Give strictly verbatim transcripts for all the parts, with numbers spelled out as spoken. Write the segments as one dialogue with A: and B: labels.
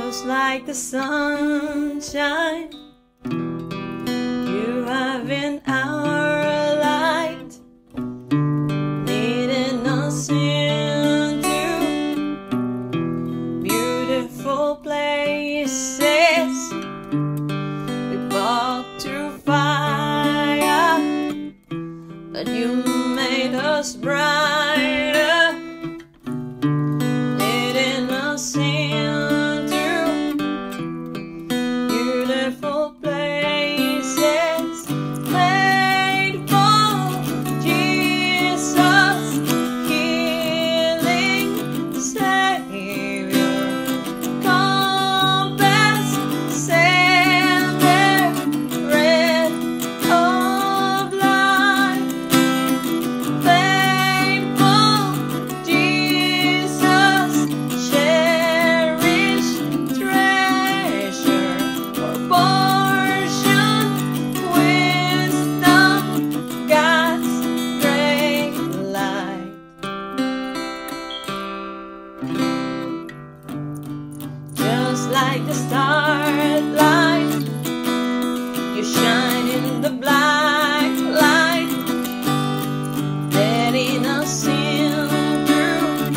A: just like the sunshine. You have been our light, leading us into beautiful places. We walked through fire, but you made us brighter, leading us into beautiful places. Faithful Jesus, healing Savior, compass, sender, bread of life. Faithful Jesus, cherished treasure, our portion, wisdom, God's great light. Just like the starlight, you shine in the black light, letting us in through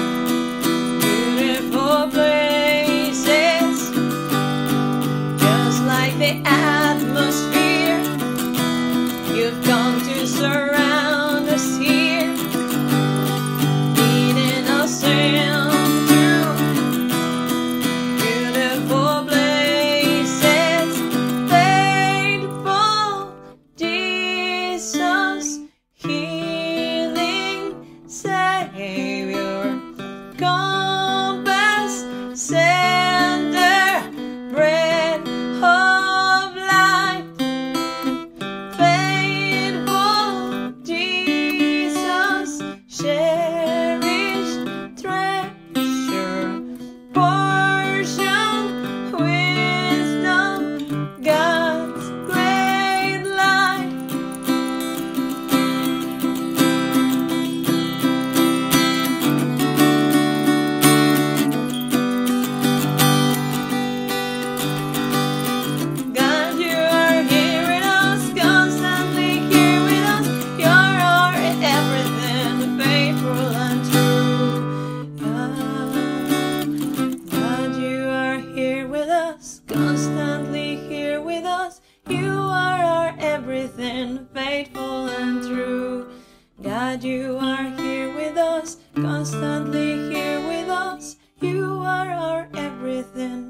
A: beautiful places. Just like the atmosphere, you've come to surround us here, leading us into beautiful places. Faithful Jesus, healing Savior, compass, sender, bread of life. Faithful Jesus, cherished treasure, portion, wisdom, God's great light. God, you are here with us, constantly here with us. You're our everything, faithful and true. God, God, you are here with us, constantly here with us. You are our everything, faithful and true. God, you are here with us, constantly here with us. You are our everything.